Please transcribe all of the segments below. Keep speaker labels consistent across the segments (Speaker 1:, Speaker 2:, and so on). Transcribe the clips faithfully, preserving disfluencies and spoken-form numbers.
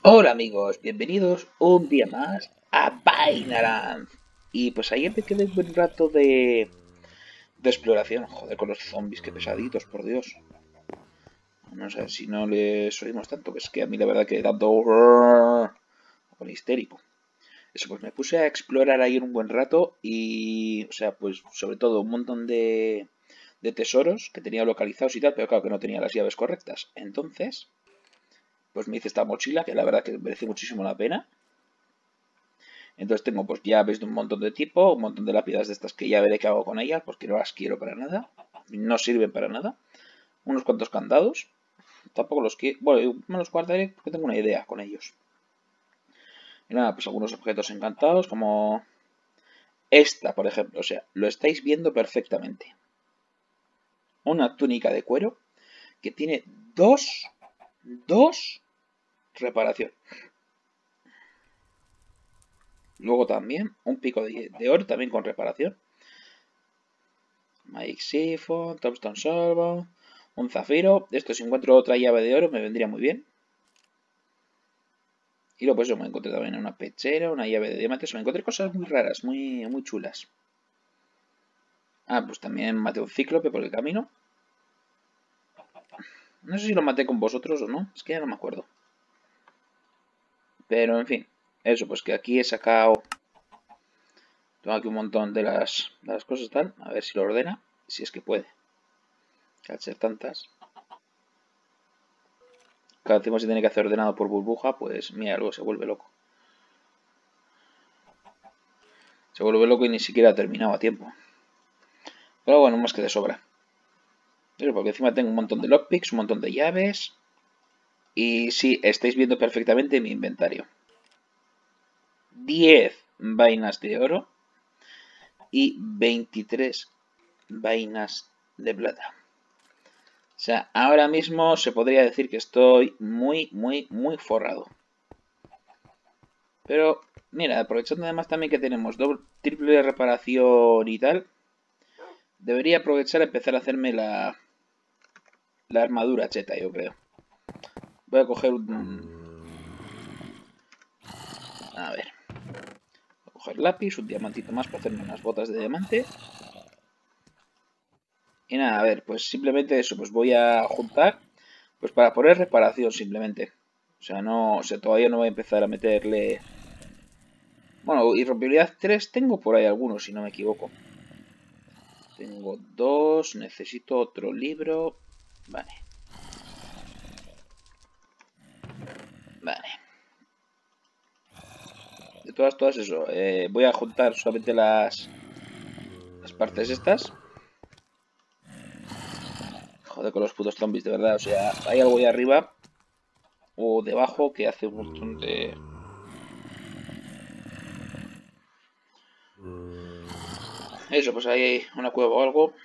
Speaker 1: Hola amigos, bienvenidos un día más a Vainaland. Y pues ayer me quedé un buen rato de, de exploración. Joder, con los zombies, qué pesaditos, por Dios. No sé si no les oímos tanto, que es que a mí la verdad que dando con histérico. Eso, pues me puse a explorar ayer un buen rato y, o sea, pues sobre todo un montón de, de tesoros que tenía localizados y tal, pero claro que no tenía las llaves correctas. Entonces, pues me hice esta mochila que la verdad que merece muchísimo la pena. Entonces tengo pues llaves de un montón de tipo, un montón de lápidas de estas que ya veré qué hago con ellas, porque no las quiero para nada. No sirven para nada. Unos cuantos candados. Tampoco los quiero. Bueno, me los guardaré porque tengo una idea con ellos. Y nada, pues algunos objetos encantados, como esta, por ejemplo. O sea, lo estáis viendo perfectamente. Una túnica de cuero que tiene dos, dos reparación. Luego también un pico de, de oro también con reparación. Magic Siphon, Tombstone Solvo, un zafiro. Esto si encuentro otra llave de oro me vendría muy bien. Y luego pues yo me encontré también una pechera, una llave de diamantes. Me encontré cosas muy raras, muy, muy chulas. Ah, pues también maté un cíclope por el camino. No sé si lo maté con vosotros o no. Es que ya no me acuerdo. Pero en fin. Eso, pues que aquí he sacado... Tengo aquí un montón de las, de las cosas tal. A ver si lo ordena. Si es que puede. Que al ser tantas. Cada vez se tiene que hacer ordenado por burbuja. Pues mira, luego se vuelve loco. Se vuelve loco y ni siquiera ha terminado a tiempo. Pero bueno, más que de sobra. Pero porque encima tengo un montón de lockpicks, un montón de llaves. Y sí, estáis viendo perfectamente mi inventario. diez vainas de oro y veintitrés vainas de plata. O sea, ahora mismo se podría decir que estoy muy, muy, muy forrado. Pero, mira, aprovechando además también que tenemos doble, triple reparación y tal, debería aprovechar a empezar a hacerme la, la armadura cheta, yo creo. Voy a coger un... A ver. Voy a coger lápiz, un diamantito más para hacerme unas botas de diamante. Y nada, a ver, pues simplemente eso, pues voy a juntar, pues para poner reparación simplemente. O sea, no, o sea, todavía no voy a empezar a meterle... Bueno, irrompibilidad tres tengo por ahí algunos, si no me equivoco. Tengo dos, necesito otro libro. Vale. Vale. De todas, todas eso. Eh, voy a juntar solamente las, las partes estas. Joder con los putos zombies, de verdad. O sea, hay algo ahí arriba o debajo que hace un montón de... Eso, pues hay una cueva o algo.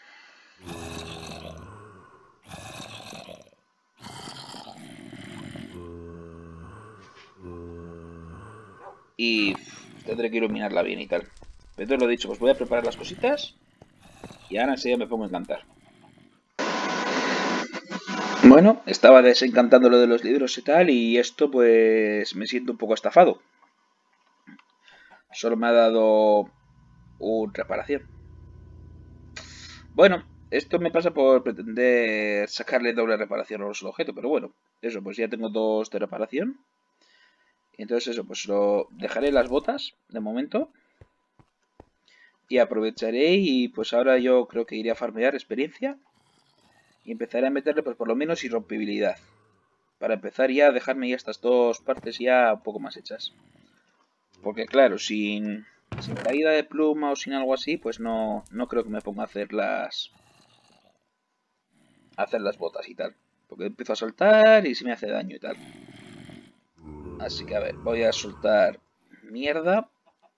Speaker 1: Y tendré que iluminarla bien y tal. Pero te lo he dicho, pues voy a preparar las cositas y ahora enseguida me pongo a encantar. Bueno, estaba desencantando lo de los libros y tal, y esto pues me siento un poco estafado. Solo me ha dado una reparación. Bueno, esto me pasa por pretender sacarle doble reparación a los objetos, pero bueno, eso, pues ya tengo dos de reparación. Entonces eso, pues lo dejaré las botas de momento. Y aprovecharé y pues ahora yo creo que iré a farmear experiencia. Y empezaré a meterle pues por lo menos irrompibilidad. Para empezar ya a dejarme ya estas dos partes ya un poco más hechas. Porque claro, sin, sin caída de pluma o sin algo así, pues no, no creo que me ponga a hacer las, a hacer las botas y tal. Porque empiezo a soltar y se me hace daño y tal. Así que a ver, voy a soltar mierda.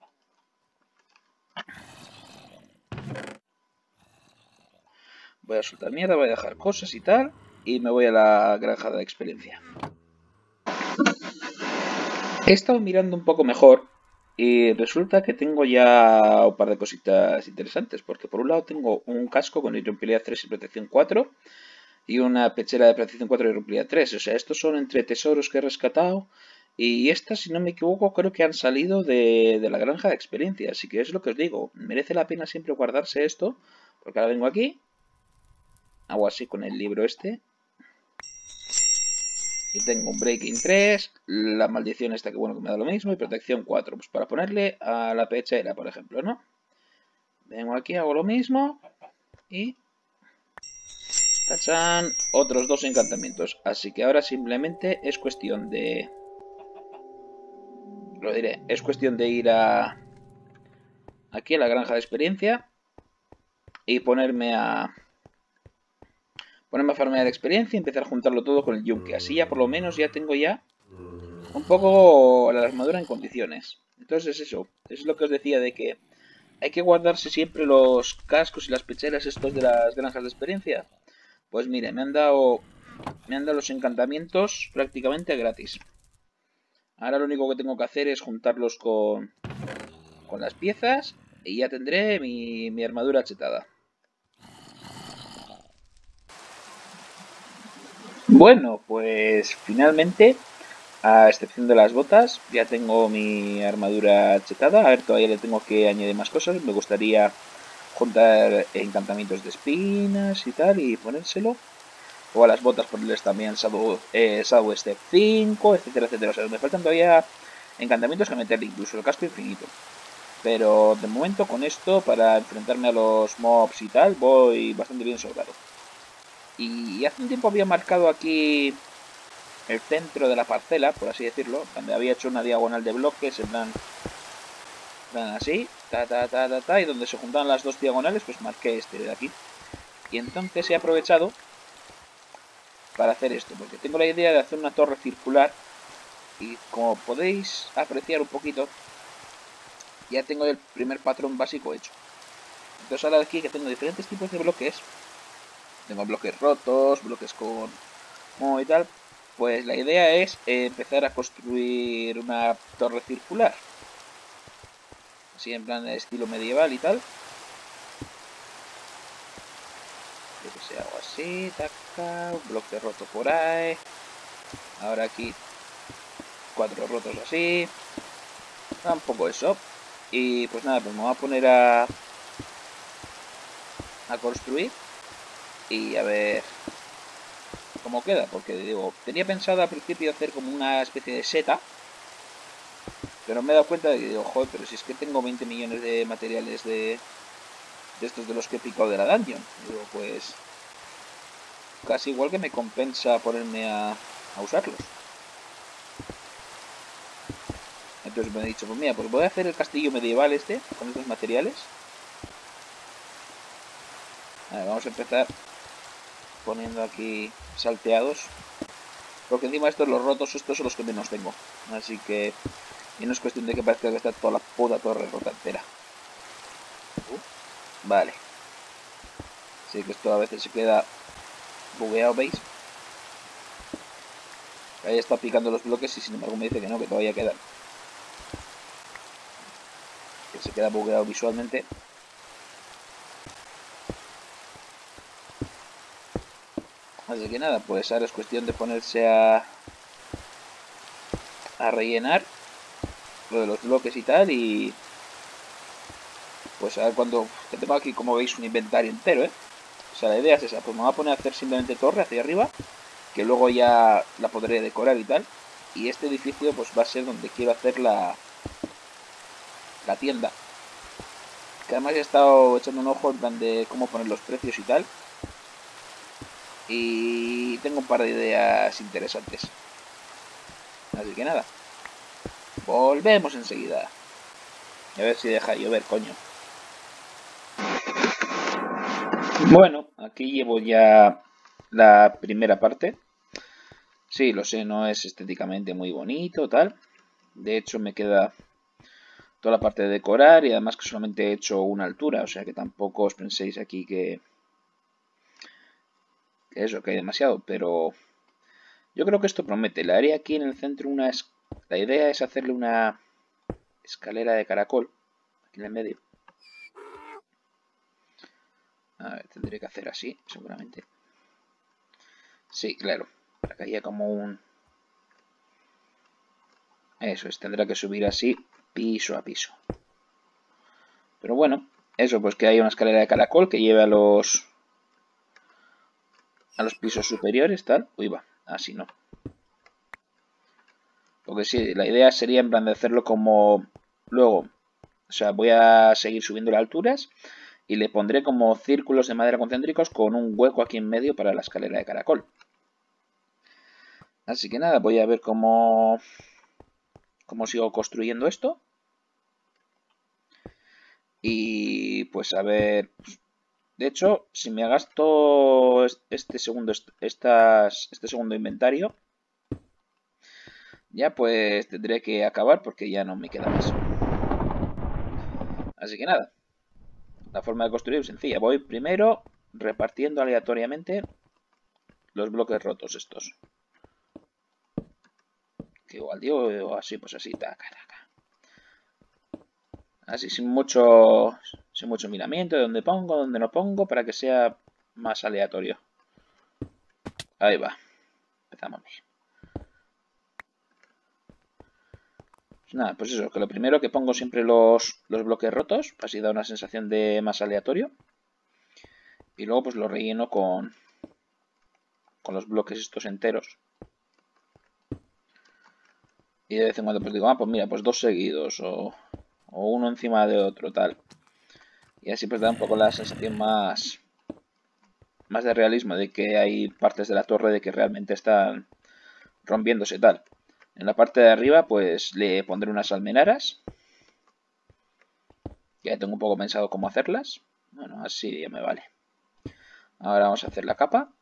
Speaker 1: Voy a soltar mierda, voy a dejar cosas y tal. Y me voy a la granja de experiencia. He estado mirando un poco mejor y resulta que tengo ya un par de cositas interesantes. Porque por un lado tengo un casco con irrompibilidad tres y protección cuatro. Y una pechera de protección cuatro y irrompibilidad tres. O sea, estos son entre tesoros que he rescatado Y estas, si no me equivoco, creo que han salido de, de la granja de experiencia. Así que es lo que os digo. Merece la pena siempre guardarse esto. Porque ahora vengo aquí. Hago así con el libro este. Y tengo un Breaking tres. La maldición esta que bueno que me da lo mismo. Y protección cuatro. Pues para ponerle a la pechera, por ejemplo, ¿no? Vengo aquí, hago lo mismo. Y... tachan, otros dos encantamientos. Así que ahora simplemente es cuestión de... Lo diré. Es cuestión de ir a... aquí a la granja de experiencia. Y ponerme a... ponerme a farmear experiencia y empezar a juntarlo todo con el yunque. Así ya por lo menos ya tengo ya un poco la armadura en condiciones. Entonces es eso. Es lo que os decía de que hay que guardarse siempre los cascos y las pecheras estos de las granjas de experiencia. Pues mire, me han dado... me han dado los encantamientos prácticamente gratis. Ahora lo único que tengo que hacer es juntarlos con, con las piezas y ya tendré mi, mi armadura chetada. Bueno, pues finalmente, a excepción de las botas, ya tengo mi armadura chetada. A ver, todavía le tengo que añadir más cosas. Me gustaría juntar encantamientos de espinas y tal y ponérselo. O a las botas ponerles también Shadow, eh, Shadow Step cinco, etcétera, etcétera. O sea, me faltan todavía encantamientos que meterle, incluso el casco infinito. Pero de momento con esto, para enfrentarme a los mobs y tal, voy bastante bien sobrado. Y hace un tiempo había marcado aquí el centro de la parcela, por así decirlo, donde había hecho una diagonal de bloques, en plan, en plan así, ta, ta, ta, ta, ta, y donde se juntaban las dos diagonales, pues marqué este de aquí. Y entonces he aprovechado para hacer esto, porque tengo la idea de hacer una torre circular y como podéis apreciar un poquito, ya tengo el primer patrón básico hecho. Entonces ahora aquí que tengo diferentes tipos de bloques, tengo bloques rotos, bloques con moho y tal, pues la idea es eh, empezar a construir una torre circular, así en plan de estilo medieval y tal. Yo que sé, hago así, taca, un bloque roto por ahí, ahora aquí cuatro rotos así, tampoco eso. Y pues nada, pues me voy a poner a, a construir y a ver cómo queda, porque digo, tenía pensado al principio hacer como una especie de seta, pero me he dado cuenta de que digo, joder, pero si es que tengo veinte millones de materiales de, de estos de los que he picado de la dungeon. Digo, pues casi igual que me compensa ponerme a, a usarlos. Entonces me he dicho, pues mira, pues voy a hacer el castillo medieval este con estos materiales. A ver, vamos a empezar poniendo aquí salteados. Porque encima estos, los rotos, estos son los que menos tengo. Así que... y no es cuestión de que parezca que está toda la puta torre rota entera. Uh, vale. Así que esto a veces se queda bugueado, ¿veis? Ahí está picando los bloques y sin embargo me dice que no, que todavía quedan. Que se queda bugueado visualmente. Así que nada, pues ahora es cuestión de ponerse a... a rellenar lo de los bloques y tal y... pues a ver cuando... que tengo aquí como veis un inventario entero, ¿eh? O sea, la idea es esa, pues me voy a poner a hacer simplemente torre hacia arriba, que luego ya la podré decorar y tal. Y este edificio pues va a ser donde quiero hacer la, la tienda. Que además he estado echando un ojo en plan de cómo poner los precios y tal. Y tengo un par de ideas interesantes. Así que nada, volvemos enseguida. A ver si deja de llover, coño. Bueno, aquí llevo ya la primera parte. Sí, lo sé, no es estéticamente muy bonito, tal. De hecho, me queda toda la parte de decorar y además que solamente he hecho una altura, o sea que tampoco os penséis aquí que, que eso, que hay demasiado, pero yo creo que esto promete. Le haré aquí en el centro una... Es... la idea es hacerle una escalera de caracol, aquí en el medio. A ver, tendré que hacer así, seguramente. Sí, claro, para que haya como un... Eso es, tendrá que subir así, piso a piso. Pero bueno, eso, pues que hay una escalera de caracol que lleve a los... a los pisos superiores, tal. Uy, va, así no. Porque sí, la idea sería en plan de hacerlo como... Luego, o sea, voy a seguir subiendo las alturas y le pondré como círculos de madera concéntricos con un hueco aquí en medio para la escalera de caracol. Así que nada, voy a ver cómo, cómo sigo construyendo esto. Y pues a ver... De hecho, si me gasto este segundo, estas, este segundo inventario, ya pues tendré que acabar porque ya no me queda más. Así que nada, la forma de construir es sencilla. Voy primero repartiendo aleatoriamente los bloques rotos estos. Que igual digo así, pues así, taca, taca. Así, sin mucho, sin mucho miramiento de dónde pongo, dónde no pongo, para que sea más aleatorio. Ahí va. Empezamos bien. Pues nada, pues eso, que lo primero que pongo siempre los, los bloques rotos, así da una sensación de más aleatorio. Y luego pues lo relleno con, con los bloques estos enteros. Y de vez en cuando pues digo, ah, pues mira, pues dos seguidos o, o uno encima de otro, tal. Y así pues da un poco la sensación más, más de realismo, de que hay partes de la torre de que realmente están rompiéndose, tal. En la parte de arriba pues le pondré unas almenaras. Ya tengo un poco pensado cómo hacerlas. Bueno, así ya me vale. Ahora vamos a hacer la capa.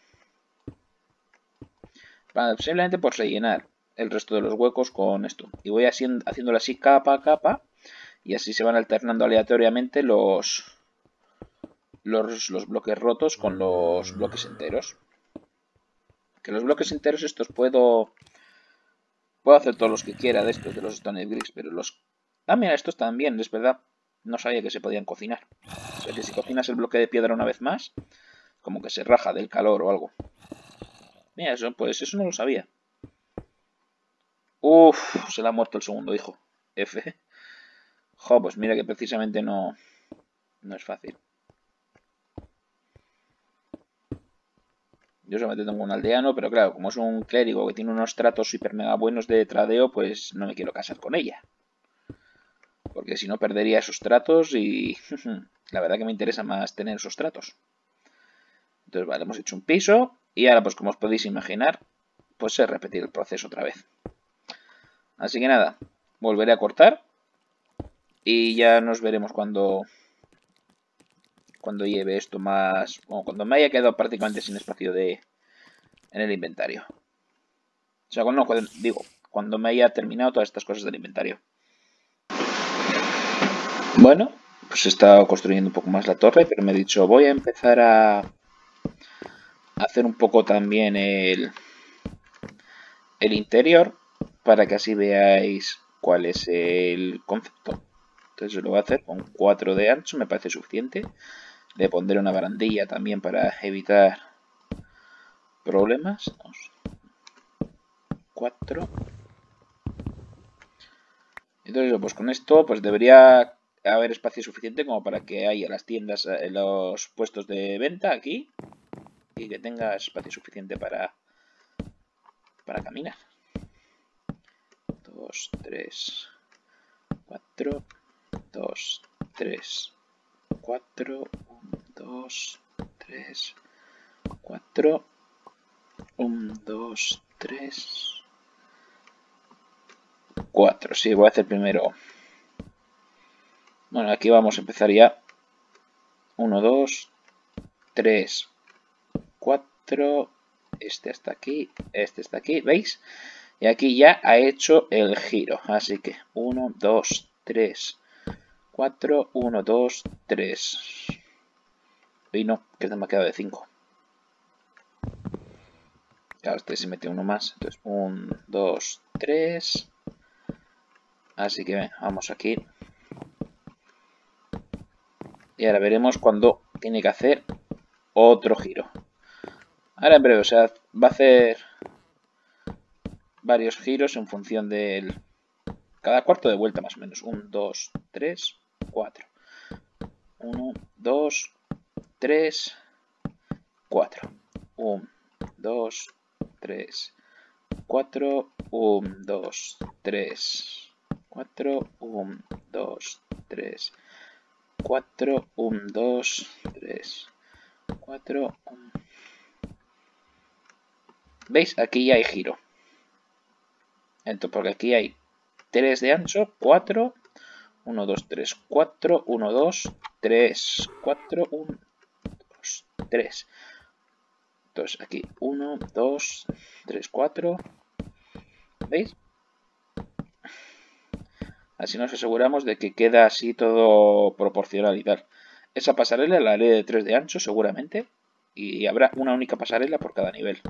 Speaker 1: Para simplemente por rellenar el resto de los huecos con esto. Y voy haciendo, haciéndolo así capa a capa. Y así se van alternando aleatoriamente los, los, los bloques rotos con los bloques enteros. Que los bloques enteros estos puedo... Puedo hacer todos los que quiera de estos, de los Stone Bricks, pero los... Ah, mira, estos también, es verdad. No sabía que se podían cocinar. O sea que si cocinas el bloque de piedra una vez más, como que se raja del calor o algo. Mira, eso, pues eso no lo sabía. Uff, se le ha muerto el segundo hijo. F. Jo, pues mira que precisamente no, no es fácil. Yo solamente tengo un aldeano, pero claro, como es un clérigo que tiene unos tratos hiper mega buenos de tradeo, pues no me quiero casar con ella. Porque si no perdería esos tratos y la verdad que me interesa más tener esos tratos. Entonces, vale, hemos hecho un piso y ahora, pues como os podéis imaginar, pues es repetir el proceso otra vez. Así que nada, volveré a cortar y ya nos veremos cuando cuando lleve esto más... Bueno, cuando me haya quedado prácticamente sin espacio de en el inventario. O sea, cuando, cuando, digo, cuando me haya terminado todas estas cosas del inventario. Bueno, pues he estado construyendo un poco más la torre, pero me he dicho, voy a empezar a hacer un poco también el, el interior para que así veáis cuál es el concepto. Entonces lo voy a hacer con cuatro de ancho, me parece suficiente. Le pondré una barandilla también para evitar problemas. cuatro. Entonces, pues con esto pues debería haber espacio suficiente como para que haya las tiendas, los puestos de venta aquí y que tenga espacio suficiente para, para caminar. dos, tres, cuatro, dos, tres, cuatro, uno, dos, tres, cuatro, uno, dos, tres, cuatro. Sí, voy a hacer primero. Bueno, aquí vamos a empezar ya. uno, dos, tres, cuatro. Este está aquí, este está aquí, ¿veis? Y aquí ya ha hecho el giro. Así que uno, dos, tres, cuatro, uno, dos, tres. Y no, que se me ha quedado de cinco. Claro, este se mete uno más. Entonces, uno, dos, tres. Así que vamos aquí. Y ahora veremos cuando tiene que hacer otro giro. Ahora en breve, o sea, va a hacer varios giros en función del, Cada cuarto de vuelta más o menos. uno, dos, tres, cuatro. uno, dos, tres, cuatro. uno, dos, tres, cuatro. uno, dos, tres, cuatro. uno, dos, tres, cuatro. uno, dos, tres, cuatro. ¿Veis? Aquí ya hay giro. Entonces, porque aquí hay tres de ancho, cuatro. uno, dos, tres, cuatro. uno, dos, tres, cuatro. uno, dos, tres. Entonces aquí uno, dos, tres, cuatro. ¿Veis? Así nos aseguramos de que queda así todo proporcional y tal. Esa pasarela la haré de tres de ancho seguramente. Y habrá una única pasarela por cada nivel.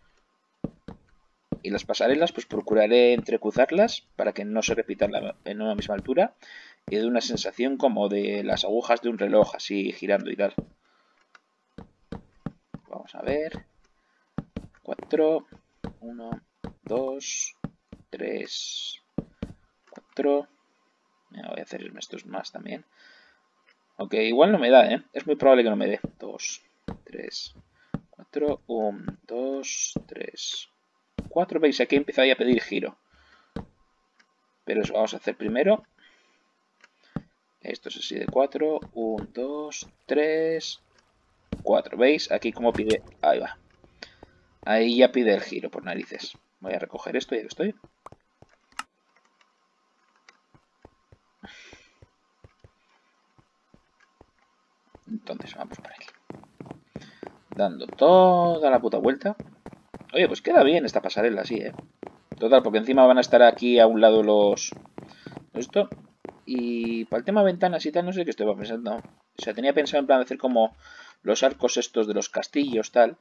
Speaker 1: Y las pasarelas pues procuraré entrecruzarlas para que no se repitan en una misma altura. Y de una sensación como de las agujas de un reloj así girando y tal. Vamos a ver. cuatro. uno, dos, tres, cuatro. Voy a hacer estos más también. Ok, igual no me da, ¿eh? Es muy probable que no me dé. dos, tres, cuatro, uno, dos, tres, cuatro. ¿Veis? Aquí empieza a pedir giro. Pero eso vamos a hacer primero. Esto es así de cuatro. uno, dos, tres, cuatro. ¿Veis? Aquí como pide... Ahí va. Ahí ya pide el giro por narices. Voy a recoger esto, ya que estoy. Entonces vamos por aquí. Dando toda la puta vuelta. Oye, pues queda bien esta pasarela así, ¿eh? Total, porque encima van a estar aquí a un lado los... Esto. Y para el tema ventanas y tal, no sé qué estoy pensando. O sea, tenía pensado en plan de hacer como los arcos estos de los castillos, tal.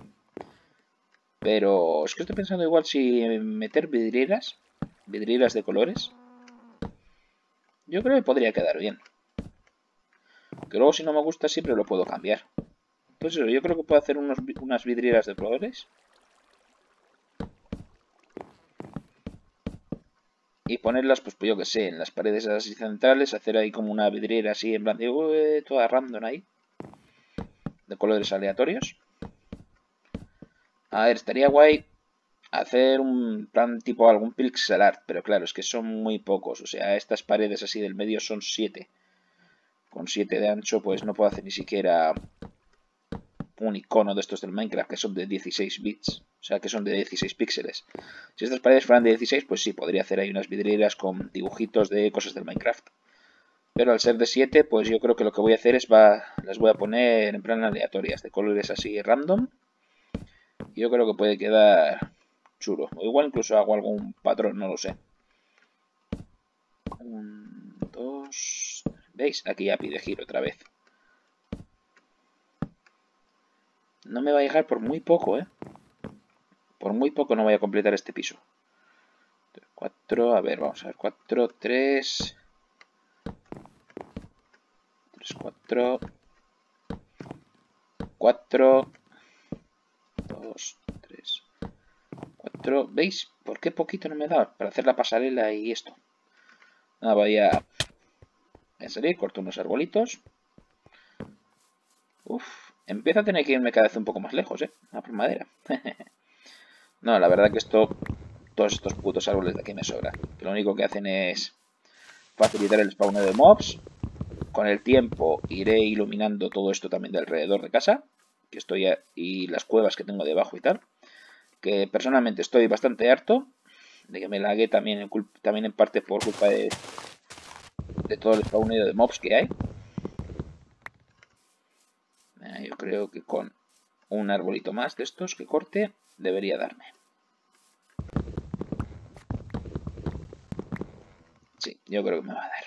Speaker 1: Pero es que estoy pensando igual si meter vidrieras. Vidrieras de colores. Yo creo que podría quedar bien. Que luego si no me gusta siempre lo puedo cambiar. Entonces yo creo que puedo hacer unos, unas vidrieras de colores. Y ponerlas, pues, pues yo que sé, en las paredes así centrales, hacer ahí como una vidriera así en plan de uh, toda random ahí. De colores aleatorios. A ver, estaría guay hacer un plan tipo algún pixel art, pero claro, es que son muy pocos. O sea, estas paredes así del medio son siete. Con siete de ancho, pues no puedo hacer ni siquiera un icono de estos del Minecraft que son de dieciséis bits. O sea, que son de dieciséis píxeles. Si estas paredes fueran de dieciséis, pues sí, podría hacer ahí unas vidrieras con dibujitos de cosas del Minecraft. Pero al ser de siete, pues yo creo que lo que voy a hacer es va, las voy a poner en plan aleatorias, de colores así random. Y yo creo que puede quedar chulo. O igual incluso hago algún patrón, no lo sé. Un, dos... ¿Veis? Aquí ya pide giro otra vez. No me va a llegar por muy poco, ¿eh? Por muy poco no voy a completar este piso. cuatro, a ver, vamos a ver. cuatro, tres... tres, cuatro... cuatro... dos, tres... cuatro... ¿Veis? ¿Por qué poquito no me da para hacer la pasarela y esto? Nada, voy a... Voy a salir, corto unos arbolitos. Uf, empiezo a tener que irme cada vez un poco más lejos, ¿eh? A por madera. No, la verdad que esto... Todos estos putos árboles de aquí me sobran. Que lo único que hacen es facilitar el spawn de mobs. Con el tiempo iré iluminando todo esto también de alrededor de casa. Que estoy a, y las cuevas que tengo debajo y tal. Que personalmente estoy bastante harto de que me lague también en, también en parte por culpa de, de todo el spawneo de mobs que hay. Eh, yo creo que con un arbolito más de estos que corte debería darme. Sí, yo creo que me va a dar.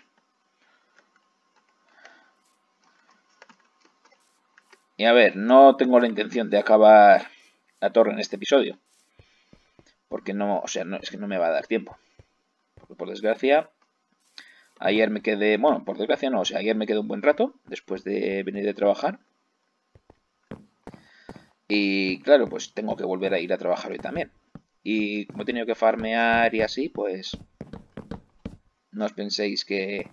Speaker 1: Y a ver, no tengo la intención de acabar la torre en este episodio. Porque no, o sea, no, es que no me va a dar tiempo. Porque por desgracia, ayer me quedé, bueno, por desgracia no, o sea, ayer me quedé un buen rato después de venir de trabajar. Y claro, pues tengo que volver a ir a trabajar hoy también. Y como he tenido que farmear y así, pues No os penséis que,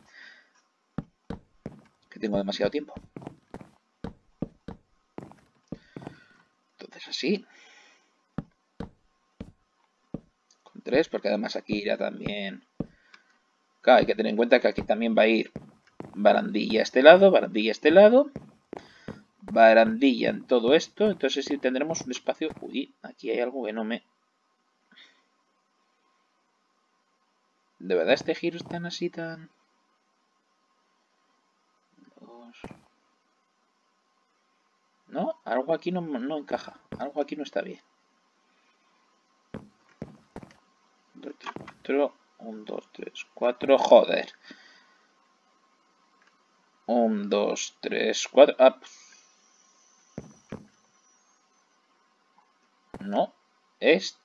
Speaker 1: que tengo demasiado tiempo. Entonces así. Con tres, porque además aquí irá también... Claro, hay que tener en cuenta que aquí también va a ir barandilla a este lado, barandilla a este lado, barandilla en todo esto. Entonces sí tendremos un espacio... Uy, aquí hay algo que no me... ¿De verdad este giro es tan así, tan...? Dos... No, algo aquí no, no encaja. Algo aquí no está bien. dos, tres, cuatro. uno, dos, tres, cuatro. Joder. uno, dos, tres, cuatro. Ah. No. Es...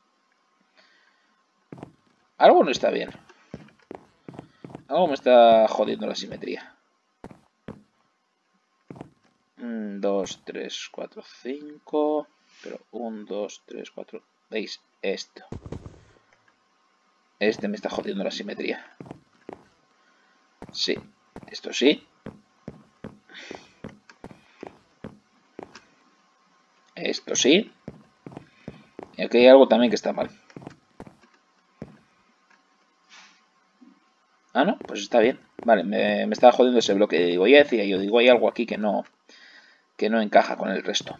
Speaker 1: Algo no está bien. Algo me está jodiendo la simetría. uno, dos, tres, cuatro, cinco. Pero uno, dos, tres, cuatro. ¿Veis? Esto. Este me está jodiendo la simetría. Sí. Esto sí. Esto sí. Y aquí hay algo también que está mal. Ah, no, pues está bien. Vale, me, me estaba jodiendo ese bloque. Digo, ya decía yo, digo, hay algo aquí que no, que no encaja con el resto.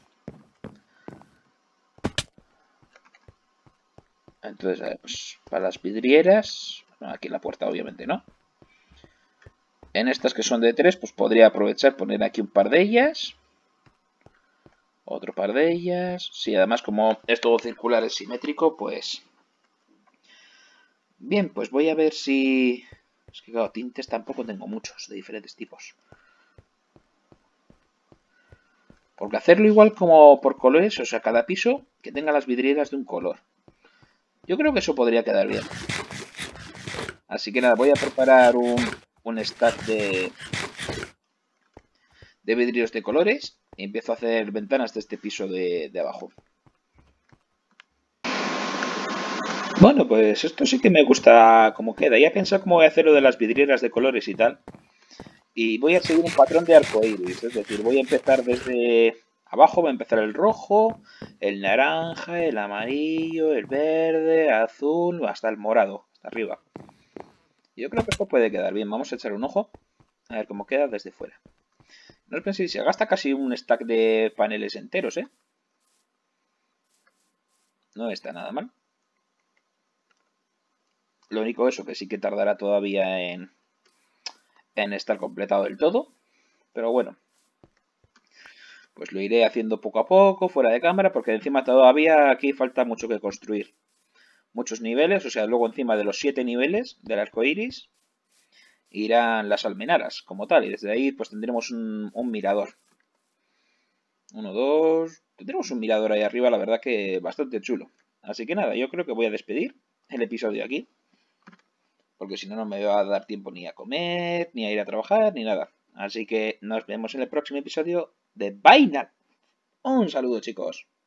Speaker 1: Entonces, a ver, pues para las vidrieras, bueno, aquí en la puerta obviamente no. En estas que son de tres, pues podría aprovechar poner aquí un par de ellas. Otro par de ellas. Sí, además como es todo circular, es simétrico, pues... Bien, pues voy a ver si... Es que claro, tintes tampoco tengo muchos, de diferentes tipos. Porque hacerlo igual como por colores, o sea, cada piso que tenga las vidrieras de un color. Yo creo que eso podría quedar bien. Así que nada, voy a preparar un, un stack de, de vidrios de colores y empiezo a hacer ventanas de este piso de, de abajo. Bueno, pues esto sí que me gusta como queda. Ya he pensado cómo voy a hacer lo de las vidrieras de colores y tal. Y voy a seguir un patrón de arcoíris, es decir, voy a empezar desde abajo, voy a empezar el rojo, el naranja, el amarillo, el verde, azul, hasta el morado, hasta arriba. Yo creo que esto puede quedar bien. Vamos a echar un ojo a ver cómo queda desde fuera. No os penséis, se gasta casi un stack de paneles enteros, ¿eh? No está nada mal. Lo único eso, que sí que tardará todavía en, en estar completado del todo. Pero bueno, pues lo iré haciendo poco a poco, fuera de cámara, porque encima todavía aquí falta mucho que construir. Muchos niveles, o sea, luego encima de los siete niveles del arco iris irán las almenaras como tal, y desde ahí pues tendremos un, un mirador. Uno, dos... Tendremos un mirador ahí arriba, la verdad que bastante chulo. Así que nada, yo creo que voy a despedir el episodio aquí. Porque si no, no me va a dar tiempo ni a comer, ni a ir a trabajar, ni nada. Así que nos vemos en el próximo episodio de Vaina. Un saludo, chicos.